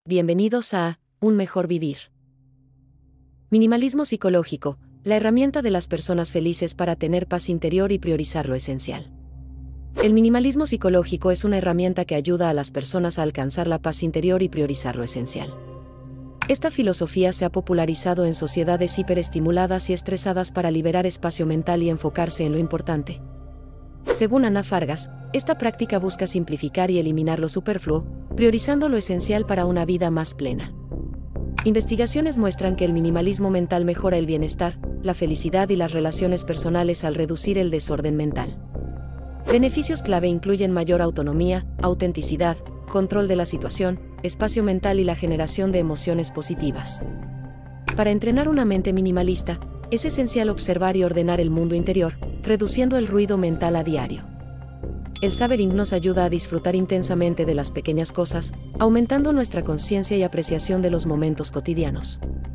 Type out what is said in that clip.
Bienvenidos a Un Mejor Vivir. Minimalismo psicológico, la herramienta de las personas felices para tener paz interior y priorizar lo esencial. El minimalismo psicológico es una herramienta que ayuda a las personas a alcanzar la paz interior y priorizar lo esencial. Esta filosofía se ha popularizado en sociedades hiperestimuladas y estresadas para liberar espacio mental y enfocarse en lo importante. Según Ana Fargas, esta práctica busca simplificar y eliminar lo superfluo, priorizando lo esencial para una vida más plena. Investigaciones muestran que el minimalismo mental mejora el bienestar, la felicidad y las relaciones personales al reducir el desorden mental. Beneficios clave incluyen mayor autonomía, autenticidad, control de la situación, espacio mental y la generación de emociones positivas. Para entrenar una mente minimalista, es esencial observar y ordenar el mundo interior, reduciendo el ruido mental a diario. El sabering nos ayuda a disfrutar intensamente de las pequeñas cosas, aumentando nuestra conciencia y apreciación de los momentos cotidianos.